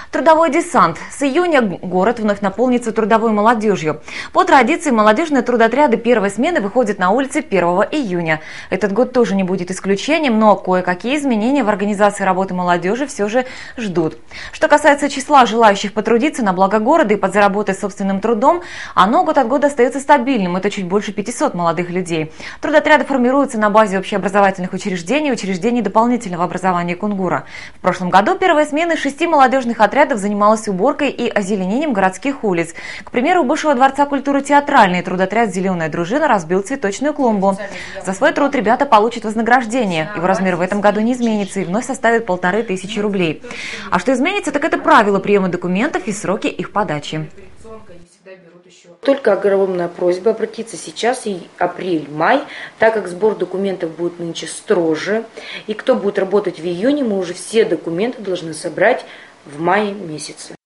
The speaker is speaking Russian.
Трудовой десант. С июня город вновь наполнится трудовой молодежью. По традиции молодежные трудотряды первой смены выходят на улицы 1 июня. Этот год тоже не будет исключением, но кое-какие изменения в организации работы молодежи все же ждут. Что касается числа желающих потрудиться на благо города и подзаработать собственным трудом, оно год от года остается стабильным. Это чуть больше 500 молодых людей. Трудотряды формируются на базе общеобразовательных учреждений и учреждений дополнительного образования Кунгура. В прошлом году первая смена 6 молодежных отрядов занималась уборкой и озеленением городских улиц. К примеру, у бывшего дворца культуры «Театральный» трудотряд «Зеленая дружина» разбил цветочную клумбу. За свой труд ребята получат вознаграждение. Его размер в этом году не изменится и вновь составит 1500 рублей. А что изменится, так это правила приема документов и сроки их подачи. Только огромная просьба обратиться сейчас, и апрель-май, так как сбор документов будет нынче строже. И кто будет работать в июне, мы уже все документы должны собрать в мае месяце.